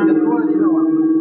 已经做了，你知道吗？